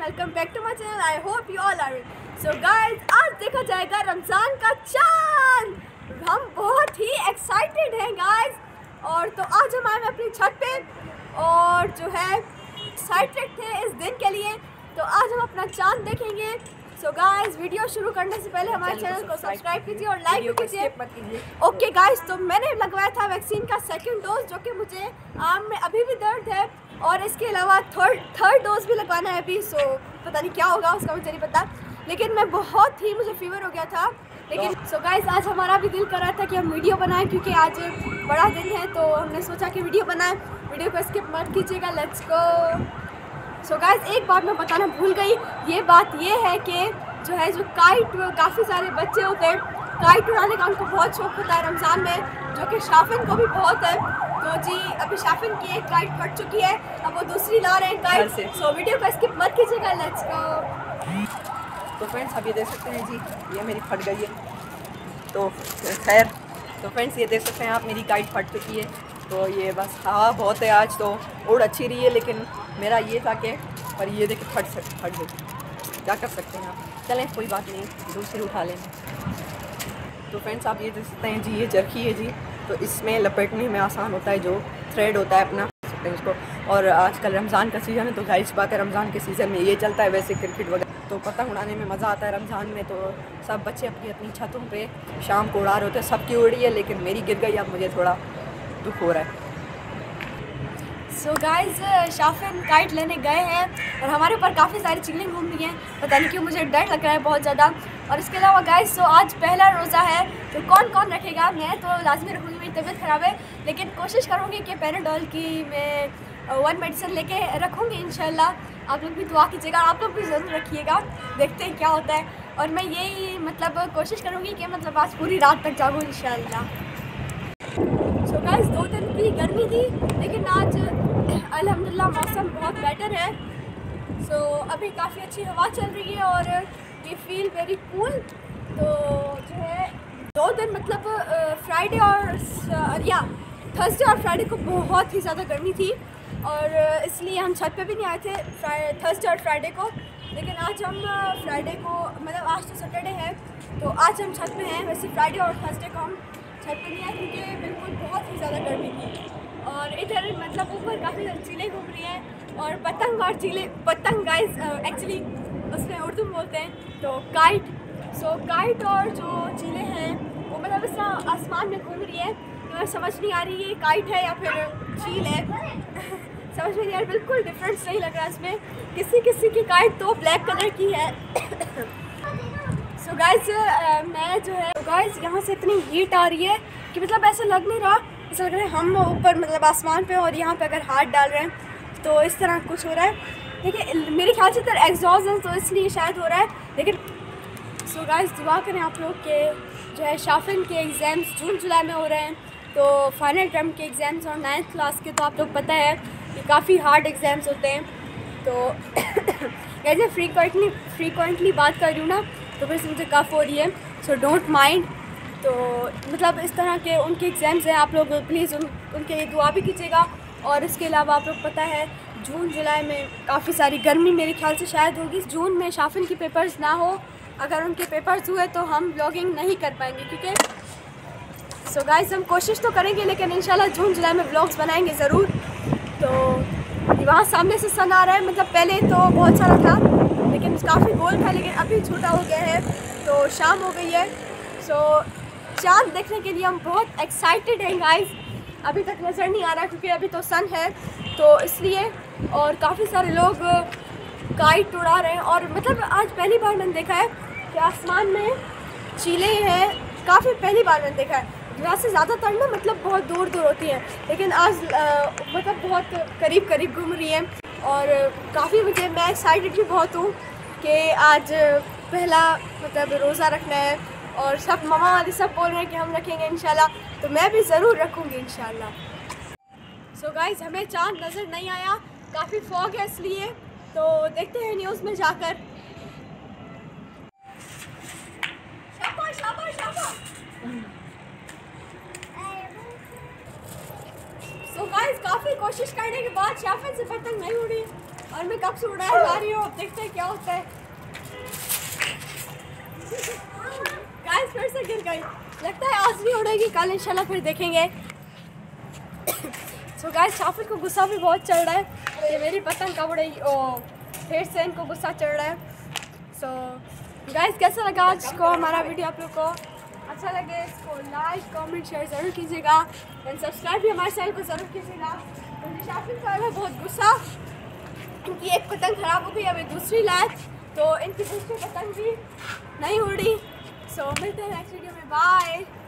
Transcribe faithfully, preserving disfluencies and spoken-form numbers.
Welcome back to my channel. I hope you all are so guys, आज देखा जाएगा रमज़ान का चांद। हम बहुत ही एक्साइटेड हैं गाइस। और तो आज हम आए हैं अपनी छत पे और जो है एक्साइटेड थे इस दिन के लिए। तो आज हम अपना चांद देखेंगे। सो गाइस, वीडियो शुरू करने से पहले हमारे चैनल को सब्सक्राइब कीजिए और लाइक भी कीजिए। ओके गाइस, तो मैंने लगवाया था वैक्सीन का सेकंड डोज, जो कि मुझे आर्म में अभी भी दर्द है और इसके अलावा थर्ड थर्ड डोज भी लगवाना है अभी। सो पता नहीं क्या होगा उसका, मुझे नहीं पता, लेकिन मैं बहुत ही मुझे फीवर हो गया था। लेकिन सो गाइस, आज हमारा भी दिल कर रहा था कि हम वीडियो बनाएं, क्योंकि आज बड़ा दिन है तो हमने सोचा कि वीडियो बनाएं। वीडियो को स्किप मत कीजिएगा। Let's go. सो गाइस, एक बात मैं बताना भूल गई। ये बात ये है कि जो है जो काइट, काफ़ी सारे बच्चे होते हैं काइट उड़ाने का, उनको बहुत शौक होता है रमज़ान में, जो कि शाफिन को भी बहुत है। तो जी, अभी शाफिन की एक काइट फट चुकी है, अब वो दूसरी ला रहे हैं काइट। सो वीडियो को स्किप मत कीजिएगा। Let's go. तो फ्रेंड्स, आप ये देख सकते हैं जी, ये मेरी फट गई है। तो खैर, तो फ्रेंड्स ये देख सकते हैं आप, मेरी काइट फट चुकी है। तो ये बस हवा बहुत है आज, तो उड़ अच्छी रही है, लेकिन मेरा ये था कि पर ये देखिए फट सक फट गई। क्या कर सकते हैं आप, चलें कोई बात नहीं, दूसरी उठा लें। तो फ्रेंड्स, आप ये देख सकते हैं जी, ये चरखी है जी। तो इसमें लपेटने में आसान होता है, जो थ्रेड होता है अपना सकते हैं इसको। और आजकल रमज़ान का सीज़न है, तो जाहिर सी बात है रमज़ान के सीज़न में ये चलता है। वैसे क्रिकेट वगैरह तो पतंग उड़ाने में मज़ा आता है रमज़ान में। तो सब बच्चे अपनी अपनी छतों पे शाम को उड़ा रहे होते हैं, सबकी उड़ी है, लेकिन मेरी गिर गई। अब मुझे थोड़ा दुख हो रहा है। So so guys, Shafin kite लेने गए हैं और हमारे ऊपर काफ़ी सारी चिल्लिंग घूम रही हैं। पता नहीं क्यों, मुझे डर लग रहा है बहुत ज़्यादा। और इसके अलावा गाइस, तो आज पहला रोज़ा है, तो कौन कौन रखेगा? मैं तो लाजमी रखूँगी, मेरी तबीयत ख़राब है, लेकिन कोशिश करूँगी कि पैराडोल की मैं वन मेडिसिन लेके रखूँगी इंशाल्लाह। आप लोग भी दुआ कीजिएगा, आप लोग भी ज़रूर रखिएगा, देखते हैं क्या होता है। और मैं यही मतलब कोशिश करूँगी कि मतलब आज पूरी रात तक जागूँ इंशाल्लाह। सो गाइस, दो दिन की गर्मी थी, लेकिन आज अल्हम्दुलिल्लाह मौसम बहुत बेटर है। सो so, अभी काफ़ी अच्छी हवा चल रही है और वी फील वेरी कूल। तो जो है दो दिन मतलब फ्राइडे और या थर्सडे और फ्राइडे को बहुत ही ज़्यादा गर्मी थी, और इसलिए हम छत पे भी नहीं आए थे थर्सडे और फ्राइडे को। लेकिन आज हम फ्राइडे को, मतलब आज तो सैटरडे है, तो आज हम छत पे हैं। वैसे फ्राइडे और थर्सडे को हम छत पे नहीं आए, क्योंकि बिल्कुल बहुत ही ज़्यादा गर्मी थी। और इधर मतलब ऊपर काफ़ी सारी चीलें घूम रही हैं और पतंग और चीलें, पतंग गाइस एक्चुअली उसमें उर्दू में बोलते हैं, तो काइट। सो so, काइट और जो चीलें हैं वो मतलब इस तरह आसमान में घूम रही है। तो समझ नहीं आ रही ये काइट है या फिर चील है समझ में नहीं आ रही, बिल्कुल डिफरेंस नहीं लग रहा इसमें। किसी किसी की काइट तो ब्लैक कलर की है। सो so गाइस, मैं जो है गाइस यहाँ से इतनी हीट आ रही है कि मतलब ऐसा लग नहीं रहा, ऐसा लग रहा है हम ऊपर मतलब आसमान पे और यहाँ पे अगर हाथ डाल रहे हैं तो इस तरह कुछ हो रहा है। देखिए, मेरे ख्याल से इधर एग्जॉस्ट है, तो इसलिए शायद हो रहा है। लेकिन सो so गाइस, दुआ करें आप लोग के जो है शाफिन के एग्ज़ाम्स जून जुलाई में हो रहे हैं, तो फाइनल टर्म के एग्ज़ाम्स और नाइन्थ क्लास के, तो आप लोग पता है कि काफ़ी हार्ड एग्ज़ाम्स होते हैं। तो ऐसे फ्रीक्वेंटली फ्रीक्वेंटली बात कर रही हूँ ना, तो फिर से मुझे कफ हो रही है, सो डोंट माइंड। तो मतलब इस तरह के उनके एग्ज़ाम्स हैं, आप लोग प्लीज़ उन उनके लिए दुआ भी कीजिएगा। और इसके अलावा आप लोग पता है जून जुलाई में काफ़ी सारी गर्मी मेरे ख्याल से शायद होगी। जून में शाफिन की पेपर्स ना हो, अगर उनके पेपर्स हुए तो हम व्लॉगिंग नहीं कर पाएंगे, क्योंकि सो so गाइस, हम कोशिश तो करेंगे, लेकिन इंशाल्लाह जून जुलाई में व्लॉग्स बनाएंगे ज़रूर। तो वहाँ सामने से सन आ रहा है, मतलब पहले तो बहुत सारा था लेकिन काफ़ी गोल था, लेकिन अभी छोटा हो गया है, तो शाम हो गई है। सो चाँद देखने के लिए हम बहुत एक्साइटेड हैं गाइस। अभी तक नज़र नहीं आ रहा क्योंकि अभी तो सन है, तो इसलिए। और काफ़ी सारे लोग काइट उड़ा रहे हैं, और मतलब आज पहली बार मैंने देखा है कि आसमान में चीलें हैं। काफ़ी पहली बार मैंने देखा है। यहाँ से ज़्यादातर ना मतलब बहुत दूर दूर होती हैं, लेकिन आज आ, मतलब बहुत करीब करीब घूम रही हैं। और काफ़ी मुझे मैं एक्साइटेड भी बहुत हूँ कि आज पहला मतलब रोज़ा रखना है, और सब मामा वाले सब बोल रहे हैं कि हम रखेंगे इंशाल्लाह, तो मैं भी ज़रूर रखूँगी इंशाल्लाह। सो गाइस, हमें चाँद नज़र नहीं आया, काफ़ी फॉग है इसलिए, तो देखते हैं न्यूज़ में जाकर। शाबाश शाबाश शाबाश। सो गाइस, गाइस काफ़ी कोशिश करने के बाद शाफिन से पतंग नहीं उड़ी और मैं कब से उड़ाने जा रही हूँ। अब देखते हैं क्या होता है। गाइस फिर से गिर गई, लगता है आज नहीं उड़ेगी, कल इंशाल्लाह फिर देखेंगे। सो गाइस शाफिन को गुस्सा भी बहुत चल रहा है कि मेरी पतंग कब उड़ेगी। ओ फिर से इनको गुस्सा चढ़ रहा है। सो गाइस कैसा लगा आज को हमारा वीडियो? आप लोग को अच्छा लगे इसको लाइक कमेंट शेयर ज़रूर कीजिएगा एंड सब्सक्राइब भी हमारे चैनल को ज़रूर कीजिएगा। मुझे शाफिन का है बहुत गुस्सा क्योंकि एक पतंग ख़राब हो गई, अब दूसरी लाए तो इनकी दूसरी पतंग भी नहीं उड़ी। सो मिलते हैं नेक्स्ट वीडियो में, बाय।